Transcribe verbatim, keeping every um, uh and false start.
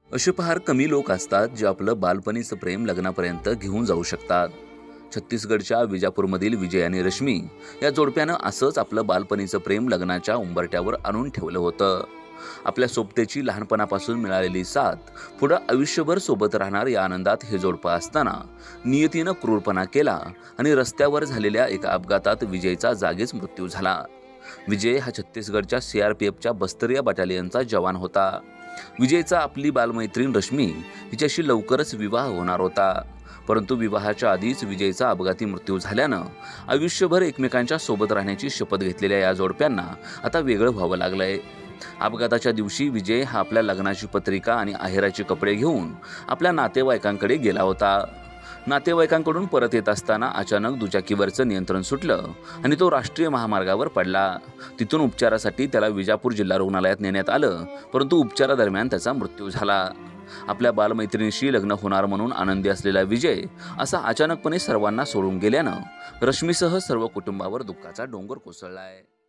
असे फार कमी लोक असतात जे आपलं बालपणीचं प्रेम लग्नापर्यंत घेऊन जाऊ शकतात. छत्तीसगडच्या विजापूरमधील विजय आणि रश्मी या जोडप्यानं असंच आपलं बालपणीचं प्रेम लग्नाच्या उंबरठ्यावर आणून ठेवलं होतं. आपल्या सोबतीची लहानपणापासून मिळालेली साथ पुढं आयुष्यभर सोबत राहणार या आनंदात हे जोडपं असताना नियतीनं क्रूरपणा केला आणि रस्त्यावर झालेल्या एका अपघातात विजयचा जागीच मृत्यू झाला. विजय हा छत्तीसगडच्या सीआरपीएफच्या बस्तरिया बटालियनचा जवान होता. विजयचा आपली बालमैत्रीण रश्मी हिच्याशी लवकरच विवाह होणार होता. परंतु विवाहाच्या आधीच विजयचा अपघाती मृत्यू झाल्यानं आयुष्यभर एकमेकांच्या सोबत राहण्याची शपथ घेतलेल्या या जोडप्यांना आता वेगळं व्हावं लागलंय. अपघाताच्या दिवशी विजय हा आपल्या लग्नाची पत्रिका आणि आहेराचे कपडे घेऊन आपल्या नातेवाईकांकडे गेला होता. नातेवाईकांकडून परत येत असताना अचानक दुचाकीवरचं नियंत्रण सुटलं आणि तो राष्ट्रीय महामार्गावर पडला. तिथून उपचारासाठी त्याला विजापूर जिल्हा रुग्णालयात नेण्यात आलं, परंतु उपचारादरम्यान त्याचा मृत्यू झाला. आपल्या बालमैत्रिणीशी लग्न होणार म्हणून आनंदी असलेला विजय असा अचानकपणे सर्वांना सोडून गेल्यानं रश्मीसह सर्व कुटुंबावर दुःखाचा डोंगर कोसळलाय.